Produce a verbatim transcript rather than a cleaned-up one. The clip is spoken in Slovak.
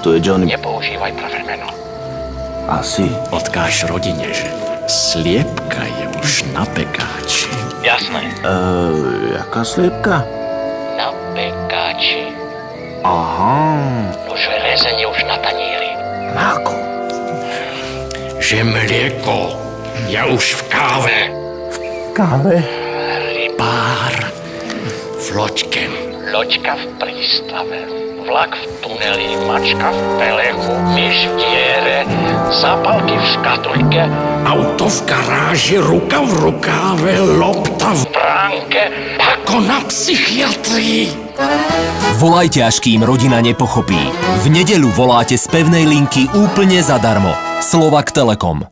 tu je Johnny. Nepoužívaj pravé meno. Asi. Odkáž rodine, že sliepka je už na pekáči. Jasné. Eee, jaká sliepka? Na pekáči. Aha. Už je rezenie už na taníri. Na ako? Že mlieko je už v káve. V káve? Rybár v loďke. Loďka v prístave. Vlak v tuneli, mačka v pelechu, myš v diere, zápalky v škatulke, auto v garáži, ruka v rukáve, lopta v bránke, ako na psychiatrii. Volajte, až kým rodina nepochopí. V nedeľu voláte z pevnej linky úplne zadarmo. Slovak Telekom.